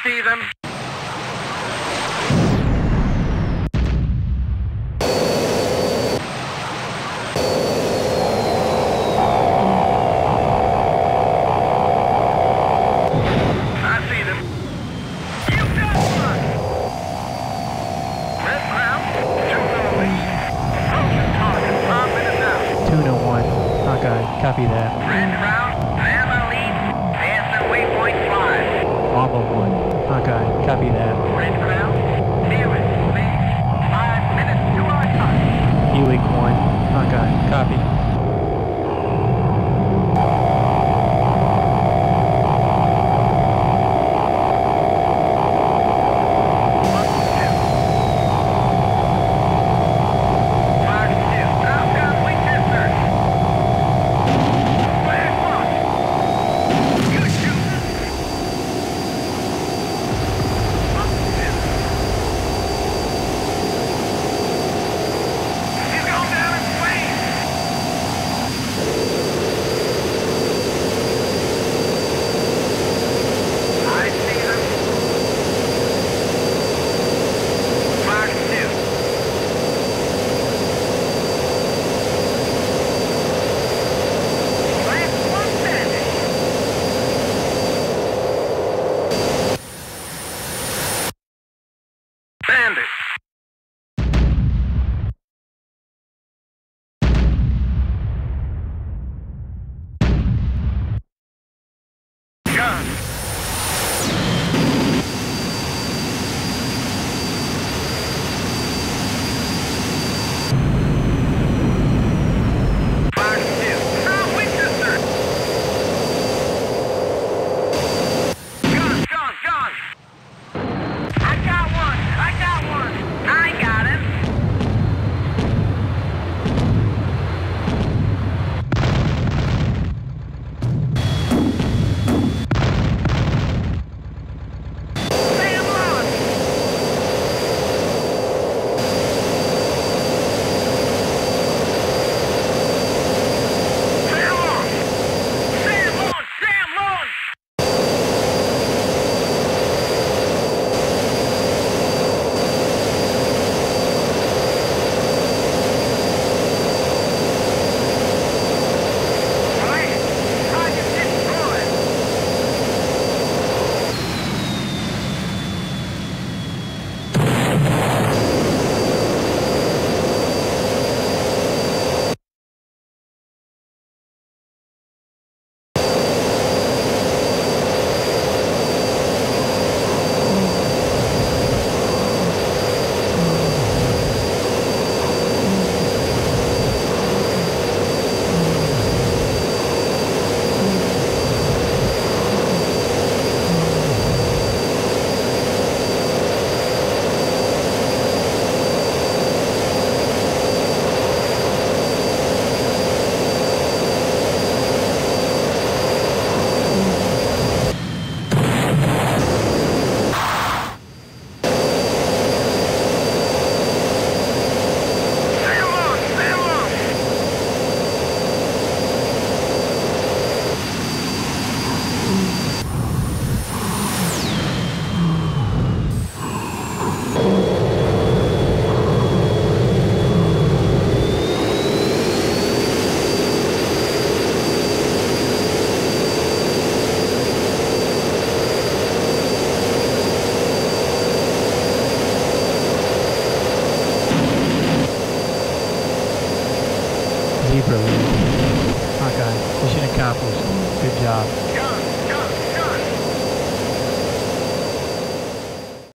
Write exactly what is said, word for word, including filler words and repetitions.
see them. Copy that. Red route, Lama lead, passing waypoint five. Lama one. Okay, copy that. Red route, Felix, please. Five minutes to our time. Helix one. Okay, copy. Bandit. Gun. Fox two. Now Winchester. Gun, gun, gun. I got one. I got one. I got him. Sam on. Sam on. Sam on. Sam on. Right. Target destroyed. Sam on. Sam on. Zebra lead. Okay, mission accomplished. Good job.